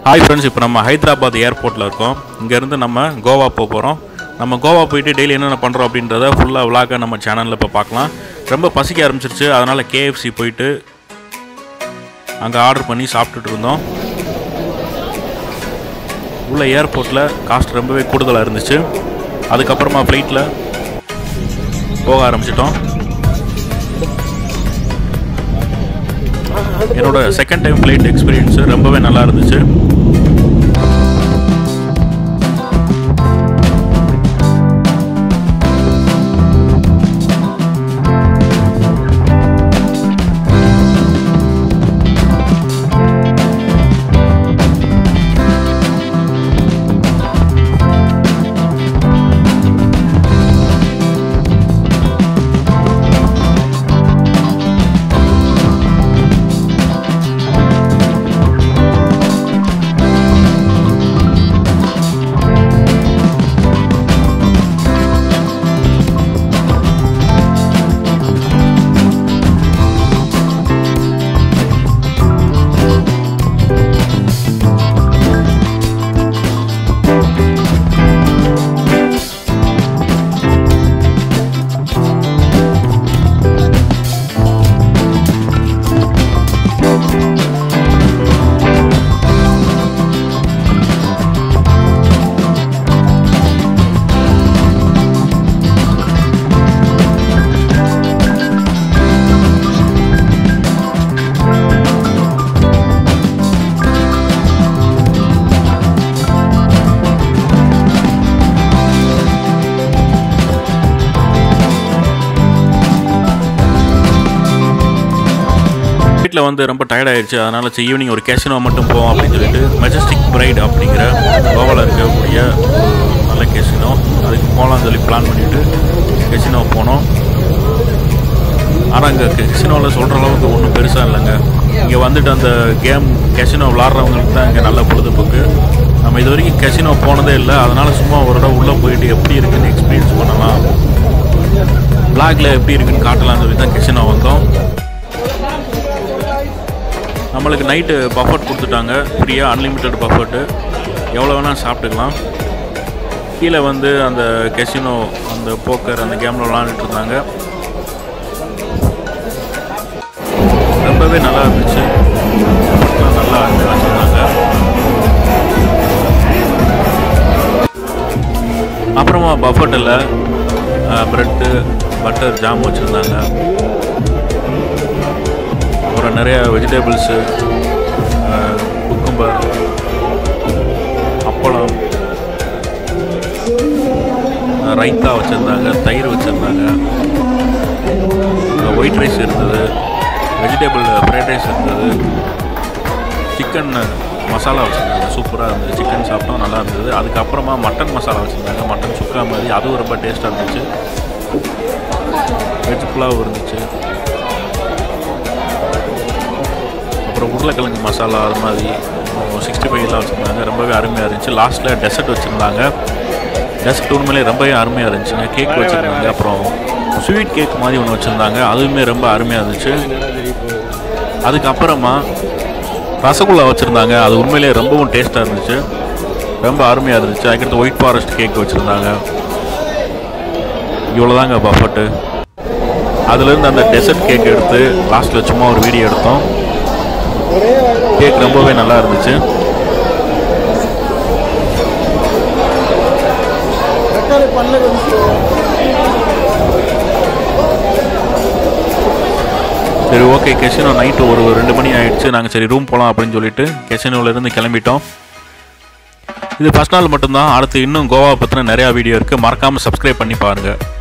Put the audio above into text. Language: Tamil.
Hi friends, இப்போ நம்ம ஹைதராபாத் ஏர்போர்ட்ல இருக்கோம். இங்க இருந்து நம்ம கோவா போறோம். நம்ம கோவா போயிட்டு டெய்லி என்னென்ன பண்றோம் அப்படின்றத ஃபுல்லா vlog நம்ம சேனல்ல இப்ப பார்க்கலாம். ரொம்ப பசிக்க ஆரம்பிச்சிருச்சு. அதனால KFC போயிட்டு அங்க ஆர்டர் பண்ணி சாப்பிட்டுட்டு இருந்தோம். உள்ள ஏர்போர்ட்ல காஸ்ட் ரொம்பவே கூடுதலா இருந்துச்சு. அதுக்கு அப்புறமா ஃளைட்ல போக ஆரம்பிச்சிட்டோம். என்னோட செகண்ட் டைம் ஃளைட் எக்ஸ்பீரியன்ஸ் ரொம்பவே நல்லா இருந்துச்சு. வீட்டில் வந்து ரொம்ப டயர்ட் ஆயிடுச்சு. அதனால ஈவினிங் ஒரு கேசினோ மட்டும் போவோம் அப்படின்னு சொல்லிட்டு மெஜஸ்டிக் பிரைட் அப்படிங்கிற கோவாவில் இருக்கக்கூடிய நல்ல கேசினோ அதுக்கு போகலான்னு சொல்லி பிளான் பண்ணிட்டு கேசினோ போனோம். ஆனால் அங்கே கேசினோவில் சொல்கிற அளவுக்கு ஒன்றும் பெருசாக இல்லைங்க. இங்கே வந்துட்டு அந்த கேம் கேசினோ விளாட்றவங்களுக்கு தான் இங்கே நல்ல பொழுதுபோக்கு. நம்ம இது வரைக்கும் கேசினோ போனதே இல்லை. அதனால் சும்மா ஒரு இடம் உள்ளே போயிட்டு எப்படி இருக்குன்னு எக்ஸ்பீரியன்ஸ் பண்ணலாம், பிளாக்ல எப்படி இருக்குன்னு காட்டலாம்னு சொல்லி தான் கேசினோ வந்தோம். நம்மளுக்கு நைட்டு பஃபட் கொடுத்துட்டாங்க, ஃப்ரீயாக அன்லிமிட்டட் பஃபட்டு, எவ்வளோ வேணால் சாப்பிட்டுக்கலாம். கீழே வந்து அந்த கெசினோ அந்த போக்கர் அந்த கேமில் விளாண்டுட்டு இருந்தாங்க. ரொம்பவே நல்லா இருந்துச்சு. நல்லா வச்சுருந்தாங்க. அப்புறமா பஃபட்டில் ப்ரெட்டு பட்டர் ஜாம் வச்சுருந்தாங்க. அப்புறம் நிறைய வெஜிடபிள்ஸு, குக்கும்பர், அப்பளம், ரைத்தா வச்சுருந்தாங்க, தயிர் வச்சுருந்தாங்க, ஒயிட் ரைஸ் இருந்தது, வெஜிடபிள் ஃப்ரைட் ரைஸ் இருந்தது, சிக்கன் மசாலா வச்சுருந்தாங்க. சூப்பராக இருந்தது. சிக்கன் சாப்பிட்டோம், நல்லா இருந்தது. அதுக்கப்புறமா மட்டன் மசாலா வச்சுருந்தாங்க, மட்டன் சுக்கா மாதிரி. அதுவும் ரொம்ப டேஸ்ட்டாக இருந்துச்சு. வெஜ் புலாவ் இருந்துச்சு. அப்புறம் உருளைக்கிழங்கு மசாலா அது மாதிரி 65 வச்சுருந்தாங்க. ரொம்பவே அருமையாக இருந்துச்சு. லாஸ்ட்டில் டெசர்ட் வச்சுருந்தாங்க. டெசர்ட் உண்மையிலே ரொம்பவே அருமையாக இருந்துச்சுங்க. கேக் வச்சுருந்தாங்க. அப்புறம் ஸ்வீட் கேக் மாதிரி ஒன்று வச்சுருந்தாங்க. அதுவுமே ரொம்ப அருமையாக இருந்துச்சு. அதுக்கப்புறமா ரசகுல்லா வச்சுருந்தாங்க. அது உண்மையிலே ரொம்பவும் டேஸ்ட்டாக இருந்துச்சு, ரொம்ப அருமையாக இருந்துச்சு. அதுக்கடுத்து ஒயிட் ஃபாரஸ்ட் கேக் வச்சுருந்தாங்க. இவ்வளோதாங்க பஃபட்டு. அதுலேருந்து அந்த டெசர்ட் கேக் எடுத்து லாஸ்ட்டில் சும்மா ஒரு வீடியோ எடுத்தோம். கேக் ரொம்பவே நல்லா இருந்துச்சு. சரி, ஓகே. கெசினோ நைட்டு ஒரு 2 மணி ஆயிடுச்சு. நாங்கள் சரி ரூம் போகலாம் அப்படின்னு சொல்லிட்டு கெசினோலேருந்து கிளம்பிட்டோம். இது ஃபர்ஸ்ட் நாள் மட்டும்தான். அடுத்து இன்னும் கோவா பற்றின நிறையா வீடியோ இருக்குது. மறக்காமல் சப்ஸ்கிரைப் பண்ணி பாருங்கள்.